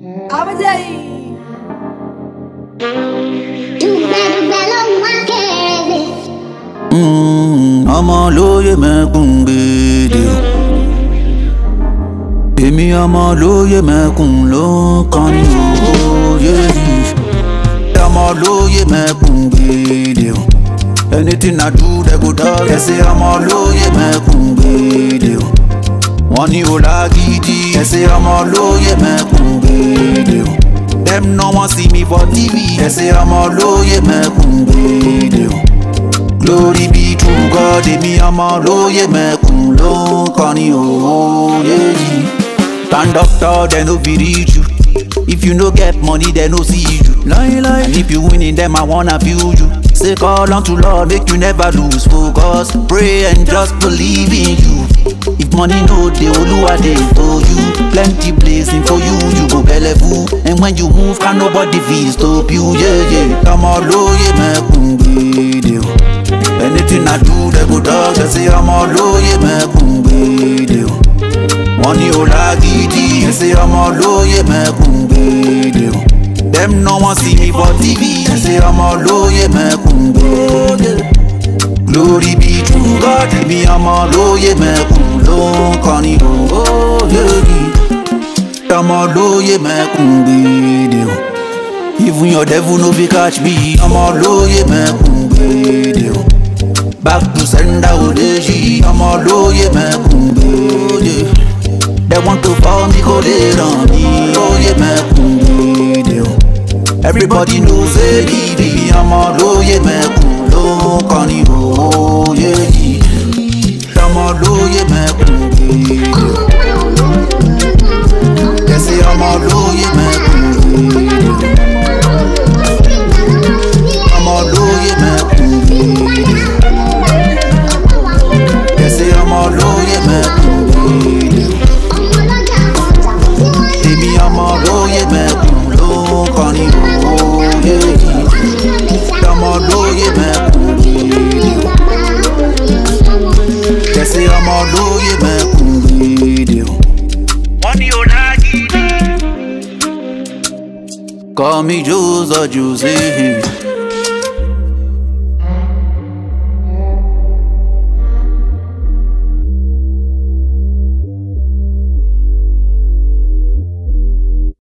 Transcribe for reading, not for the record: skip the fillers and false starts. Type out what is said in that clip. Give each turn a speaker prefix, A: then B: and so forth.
A: Amujei.
B: ỌMỌ OLÓYÈMÈKÀN gbede. Èmi ỌMỌ OLÓYÈMÈKÀN lonkörin ỌMỌ OLÓYÈMÈKÀN gbede. Anything I do, they go talk. They say ỌMỌ OLÓYÈMÈKÀN gbede. Woni olagidi. They say ỌMỌ OLÓYÈMÈKÀN gbede. Them no one see me for TV. They say ỌMỌ OLÓYÈMÈKÀN gbede. Glory be to God, èmi ỌMỌ OLÓYÈMÈKÀN lonkörin yeah. Stand up tall, they no fit reach you. If you no get money, they no see you. And if you winning them, I wanna feel you. Say call unto Lord, make you never lose focus. Pray and just believe in you. If money no dey, Oluwa dey for you. Plenty blessing for you, you go bellevue. And when you move, can nobody fit stop you, yeah. ỌMỌ OLÓYÈMÈKÀN gbede. Anything I do, they go talk. They say ỌMỌ OLÓYÈMÈKÀN gbede. Woni olagidi. They say ỌMỌ OLÓYèMèKÀN gbede. Them no one see me for TV. They say ỌMỌ OLÓYèMèKÀN gbede. Glory be to God, èmi ỌMỌ OLÓYèMèKÀN lonkörin ỌMỌ OLÓYèMèKÀN gbede. Even your devil no fit catch me. ỌMỌ OLÓYèMèKÀN gbede. Back to sender odeji. ỌMỌ OLÓYèMèKÀN gbede. They want to fall me, go they run me. OLÓYèMèKÀN gbede. Everybody knows say me. ỌMỌ OLÓYèMèKàN lonkörin ỌMỌ OLÓYèMèKàN gbede. They say ỌMỌ OLÓYèMèKàN gbede. ỌMỌ OLÓYèMèKàN gbede. They say ỌMỌ OLÓYèMèKàN gbede. Èmi ỌMỌ OLÓYèMèKàN lonkörin ỌMỌ OLÓYèMèKàN gbede. They say ỌMỌ OLÓYèMèKàN gbede. Woni olagidi. Call me Josze.